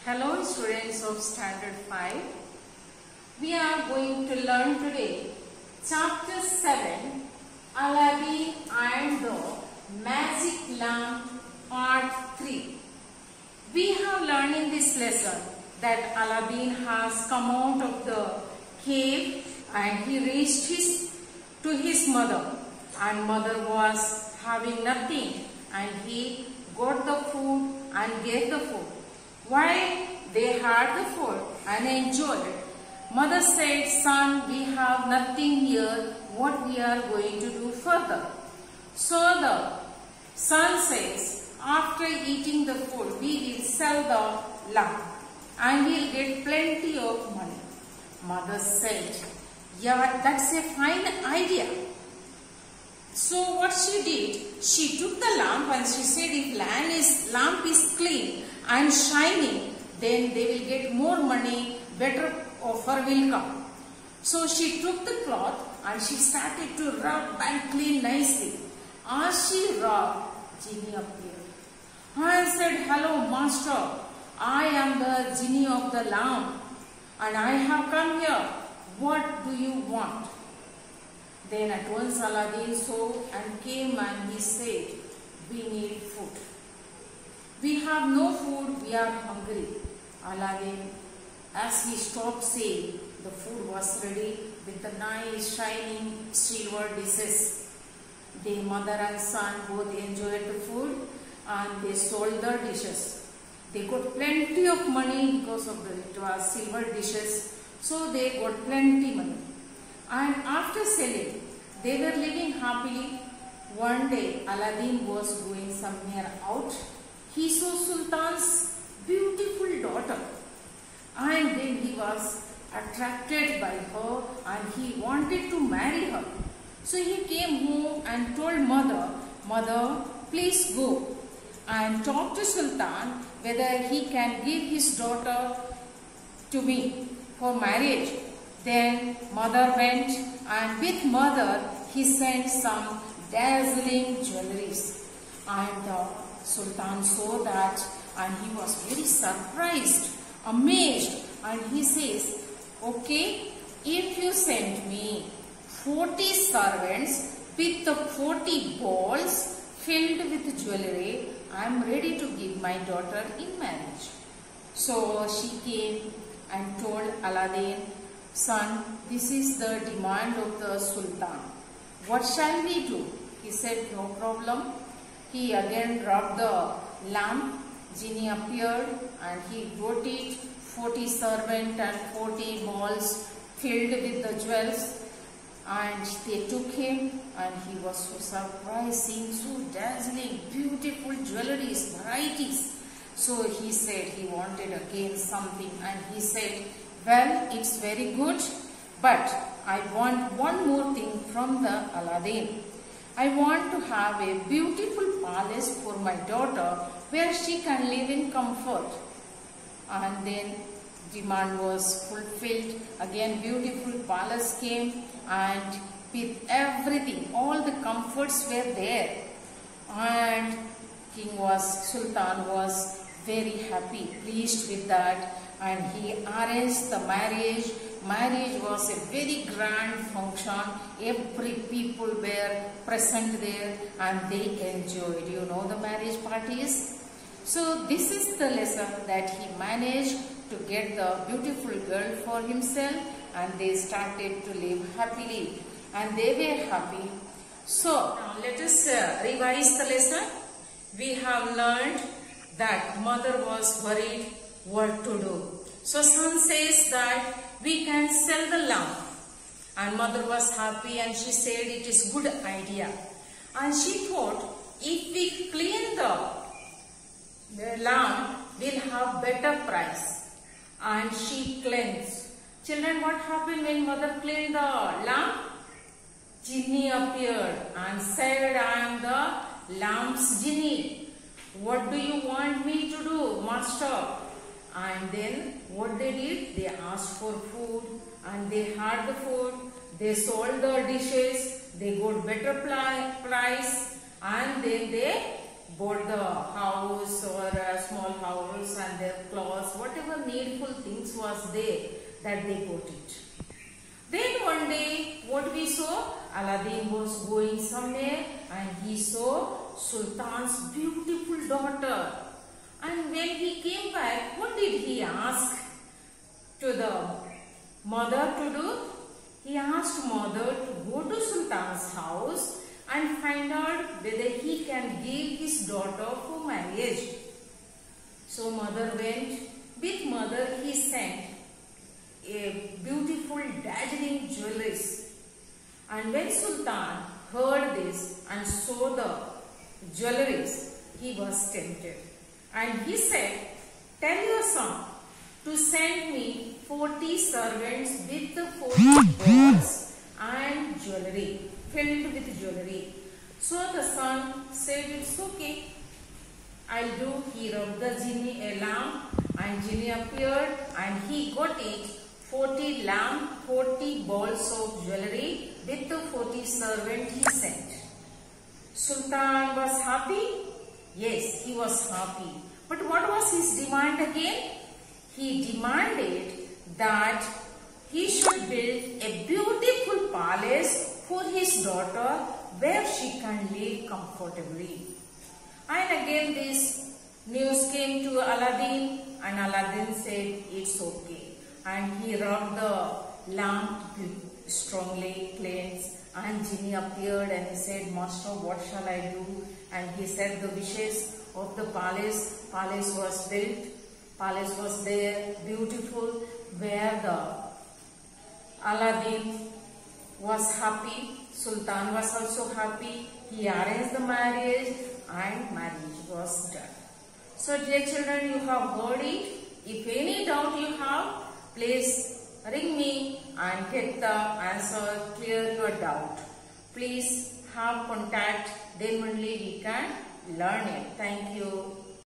Hello students of Standard 5. We are going to learn today Chapter 7, Aladdin and the Magic Lamp Part 3. We have learned in this lesson that Aladdin has come out of the cave and he reached to his mother, and mother was having nothing, and he got the food and gave the food. While they had the food and enjoyed, mother said, "Son, we have nothing here. What we are going to do further?" So the son says, "After eating the food, we will sell the lamb and we will get plenty of money." Mother said, "Yeah, that's a fine idea." So what she did, she took the lamp and she said, if lamp is clean and shining, then they will get more money, better offer will come. So she took the cloth and she started to rub and clean nicely. As she rubbed, genie appeared and said, "Hello master, I am the genie of the lamp and I have come here. What do you want?" Then at once Aladdin saw and came and he said, "We need food. We have no food, we are hungry." Aladdin, as he stopped saying, the food was ready with the nice shining silver dishes. The mother and son both enjoyed the food and they sold the dishes. They got plenty of money because of it was silver dishes, so they got plenty money. And after selling, they were living happily. One day, Aladdin was going somewhere out. He saw Sultan's beautiful daughter, and then he was attracted by her and he wanted to marry her. So he came home and told mother, "Mother, please go and talk to Sultan whether he can give his daughter to me for marriage." Then mother went, and with mother he sent some dazzling jewelries, and the Sultan saw that and he was very surprised, amazed, and he says, "Okay, if you send me 40 servants with the 40 balls filled with jewelry, I am ready to give my daughter in marriage." So she came and told Aladdin, "Son, this is the demand of the Sultan. What shall we do?" He said, "No problem." He again rubbed the lamp. Genie appeared and he brought it 40 servants and 40 balls filled with the jewels. And they took him and he was so surprised seeing so dazzling, beautiful jewelries, varieties. So he said he wanted again something, and he said, "Well, it's very good, but I want one more thing from the Aladdin. I want to have a beautiful palace for my daughter where she can live in comfort." And then demand was fulfilled. Again beautiful palace came, and with everything, all the comforts were there. And Sultan was very happy, pleased with that, and he arranged the marriage. Marriage was a very grand function. Every people were present there and they enjoyed. You know the marriage parties. So this is the lesson that he managed to get the beautiful girl for himself, and they started to live happily and they were happy. So now let us revise the lesson. We have learned that mother was worried what to do. So son says that we can sell the lamp, and mother was happy and she said it is good idea. And she thought, if we clean the lamp, we'll have better price. And she cleansed. Children, what happened when mother cleaned the lamp? Genie appeared and said, "I am the lamp's genie. What do you want me to do, master?" And then what they did, they asked for food and they had the food. They sold the dishes, they got better price, and then they bought the house or a small house and their clothes, whatever needful things was there, that they got it. Then one day, what we saw? Aladdin was going somewhere and he saw Sultan's beautiful daughter. And when he came back, what did he ask to the mother to do? He asked mother to go to Sultan's house and find out whether he can give his daughter for marriage. So mother went. With mother he sent a beautiful dazzling jewelries. And when Sultan heard this and saw the jewelries, he was tempted. And he said, tell your son to send me 40 servants with the 40 balls and jewelry, filled with jewelry. So the son said, it's okay, I'll do. He rubbed the genie a lamp and genie appeared and he got it. 40 lamp, 40 balls of jewelry with the 40 servants he sent. Sultan was happy? Yes, he was happy. But what was his demand again? He demanded that he should build a beautiful palace for his daughter where she can live comfortably. And again this news came to Aladdin and Aladdin said it's okay. And he rubbed the lamp strongly cleansed and genie appeared and he said, Master, what shall I do? And he said the wishes of the palace. Palace was built. Palace was there, beautiful, where the Aladdin was happy. Sultan was also happy. He arranged the marriage and marriage was done. So dear children, you have heard it. If any doubt you have, please ring me and get the answer, clear your doubt. Please have contact, then only we can learn it. Thank you.